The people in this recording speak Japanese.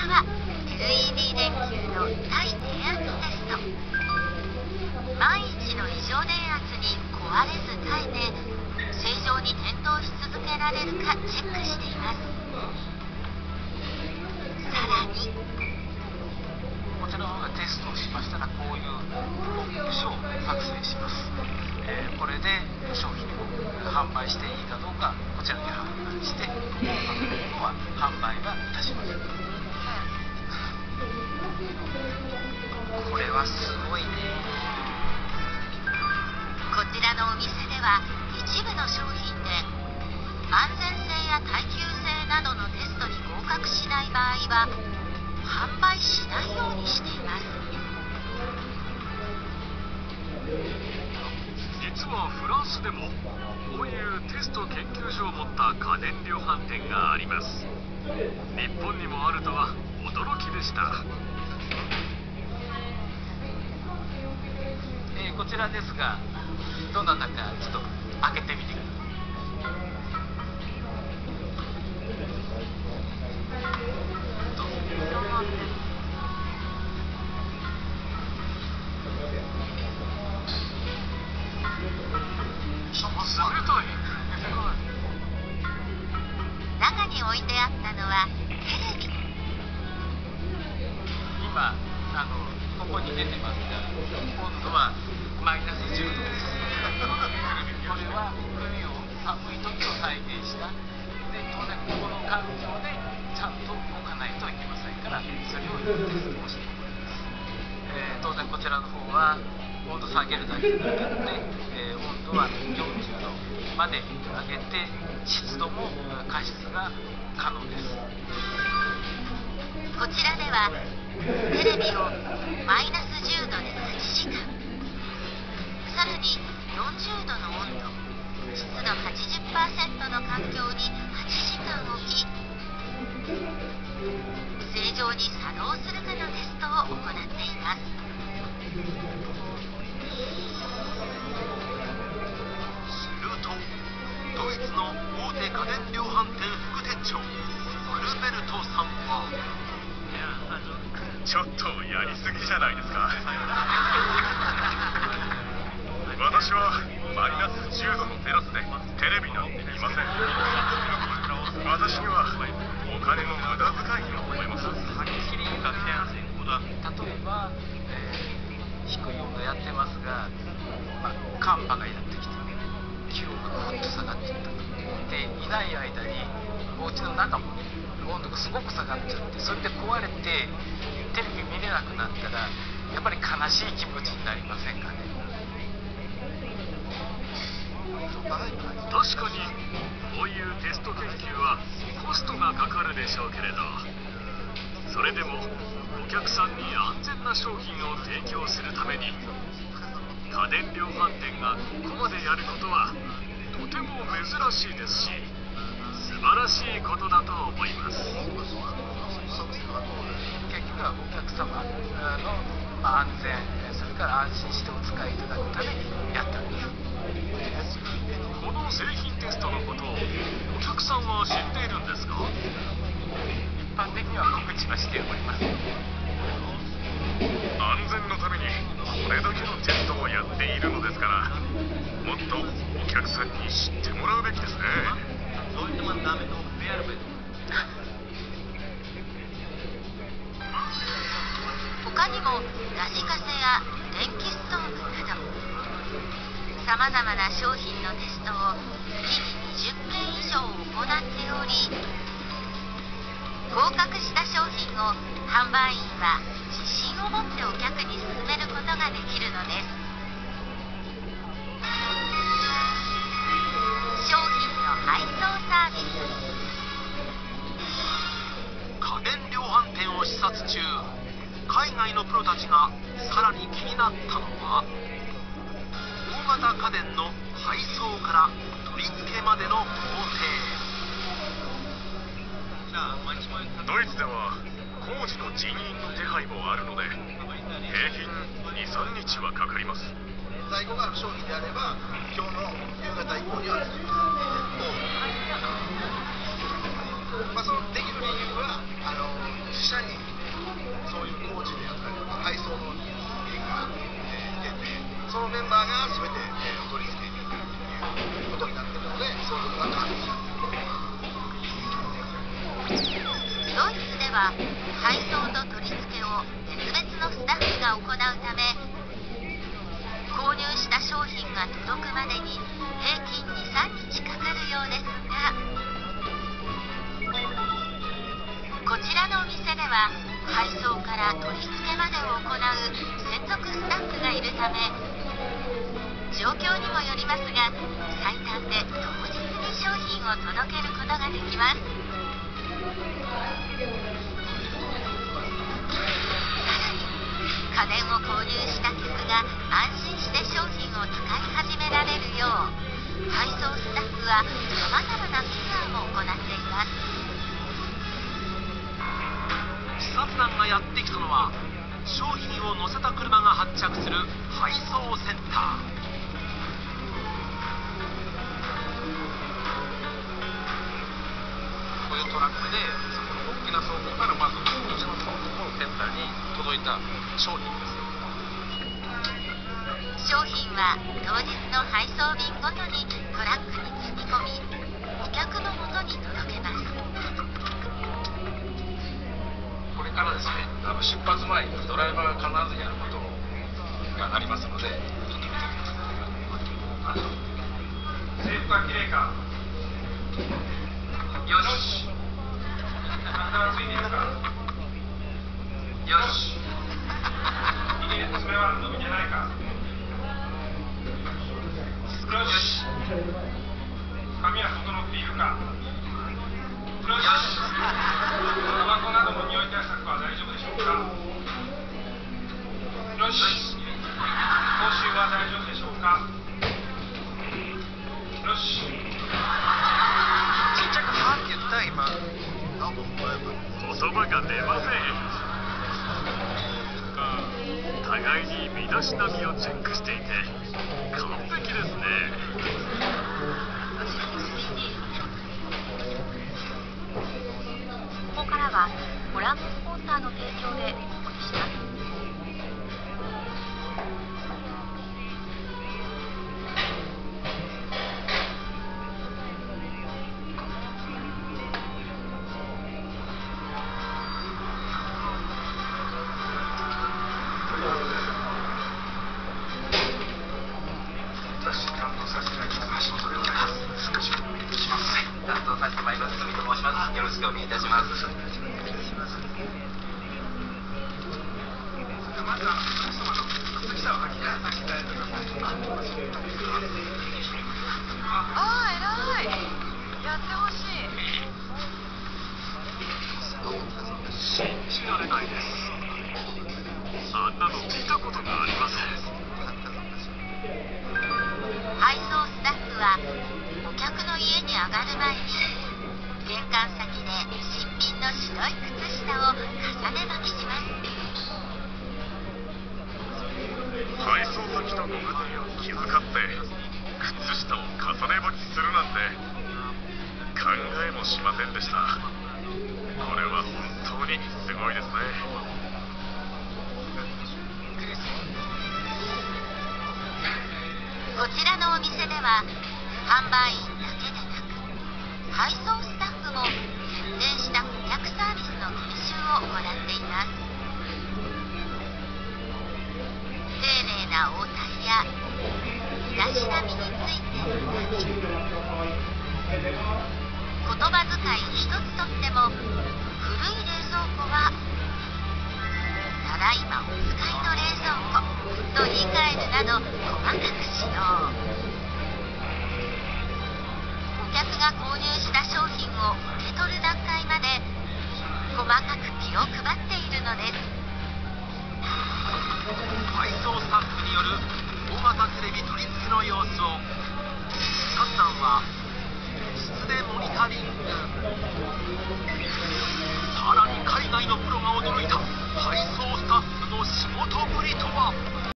らは LED 電球の耐電圧テスト。万一の異常電圧に壊れず耐えて正常に点灯し続けられるかチェックしています。さらにこちらの方がテストをしましたら、こういう報告書を作成します。これで商品を販売していいかどうかこちらに判断して、このは販売はいたします。これはすごいね。 こちらのお店では一部の商品で安全性や耐久性などのテストに合格しない場合は販売しないようにしています。 実はフランスでもこういうテスト研究所を持った家電量販店があります。日本にもあるとは驚きでした。 こちらですが、どなたかちょっと開けてみてください。どうぞ。 冷たい。 中に置いてあったのはテレビ。 今ここに出てますが、温度はマイナス10度です。これは冬を寒い時を再現した。で当然ここの環境でちゃんと動かないといけませんから、それをテストをしております。当然こちらの方は温度下げるだけでなくて、温度は40度まで上げて湿度も加湿が可能です。 こちらではテレビをマイナス10度で8時間、さらに40度の温度、湿度 80% の環境に8時間置き、正常に作動するかのテストを行っています。 するとドイツの大手家電量販店副店長アルベルトさんは、 ちょっとやりすぎじゃないですか。私はマイナス10度のテラスでテレビなんて見ません。私にはお金の無駄遣いに思えます。 はっきり言うとね、例えば、低い温度やってますが、寒波がやってきてね、気温がぐっと下がっていったと。でいない間にお家の中もね、温度がすごく下がっちゃって、それで壊れてテレビ見れなくなったら、やっぱり悲しい気持ちになりませんかね。 確かにこういうテスト研究はコストがかかるでしょうけれど、それでもお客さんに安全な商品を提供するために家電量販店がここまでやることはとても珍しいですし、素晴らしいことだと思います。 結局はお客様の安全、それから安心してお使いいただくためにやったんです。 この製品テストのことをお客さんは知っているんですか？ 一般的には告知はしております。 安全のためにこれだけのテストをやっているのですから、もっとお客さんに知ってもらうべきですね。 他にもラジカセや電気ストーブなどさまざまな商品のテストを月に20件以上行っており、合格した商品を販売員は自信を持ってお客に勧めることができるのです。商品の配送サービス。 家電量販店を視察中、海外のプロたちがさらに気になったのは、大型家電の配送から取り付けまでの工程。 ドイツでは工事の人員の手配もあるので、平均 2,3 日はかかります。 在庫がある商品であれば、今日の夕方以降には作ります。そのできる理由は自社にそういう工事であったりとか配送の人間が、いて、そのメンバーが全て、取り付けに行くっていうことになってるので、そういうことが感じた。 ドイツでは配送と取り付けを別々のスタッフが行うため、購入した商品が届くまでに平均 2,3 日かかるようですが、こちらのお店では配送から取り付けまでを行う専属スタッフがいるため、状況にもよりますが最短で当日に商品を届けることができます。さらに家電を購入した客が安心して商品を使い始められるよう、配送スタッフはさまざまなケアも行っています。 視察団がやってきたのは商品を載せた車が発着する配送センター。 こういうトラックでそこの大きな倉庫からまずうちの倉庫のセンターに届いた商品です。 商品は当日の配送便ごとにトラックに積み込み、お客のもとに届けます。 これからですね、出発前にドライバーが必ずやることがありますので、ちょっと見てみます。制服は綺麗か。よし。体はついているか。よし。右で爪は伸びてないか。よし。髪は整っているか。よし。タバコなどの匂い対策は大丈夫でしょうか。よし。口臭は大丈夫でしょうか。よし。 ちっちゃくはって言った今。 言葉が出ません。互いに身だしなみをチェックしていて完璧ですね。 ここからはご覧のスポンサーの提供でお送りします。 よろしくお願いいたします。 信じられないです。あんなの見たことがありません。 配送スタッフはお客の家に上がる前に玄関先で新品の白い靴下を重ね履きします。 配送先のご家庭を気遣って靴下を重ね履きするなんて考えもしませんでした。これは本当にすごいですね。 こちらのお店では販売員だけでなく配送スタッフも徹底した顧客サービスの研修を行っています。丁寧な応対や身だしなみについて学び、言葉遣い一つとっても古い冷蔵庫はただいまお使いの冷蔵庫と言い換えるなど細かく指導。お客が購入した商品を受け取る段階まで細かく気を配っているのです。 配送スタッフによる大型テレビ取り付けの様子を視察団は室でモニタリング。さらに海外のプロが驚いた配送スタッフの仕事ぶりとは。